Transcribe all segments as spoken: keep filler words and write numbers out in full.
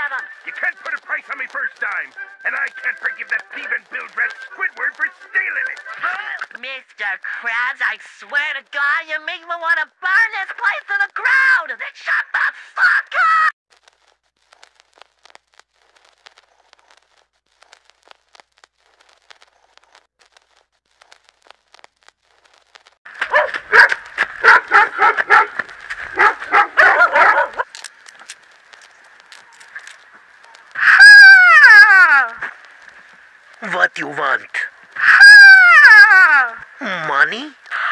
have him. You can't put a price on me first time. And I can't forgive that thieving bilge-rat Squidward for stealing it. Mister Krabs, I swear to God, you make me want to burn this place to the ground. Shut the fuck up! What you want? Money?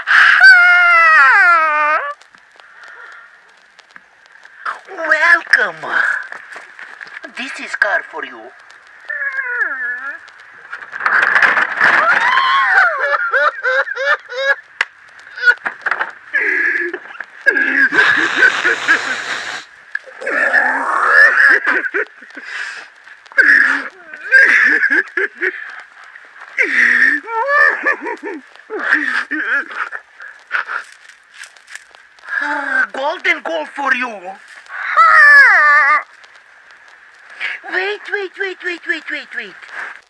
Welcome. This is car for you. Golden gold for you. Wait, wait, wait, wait, wait, wait, wait.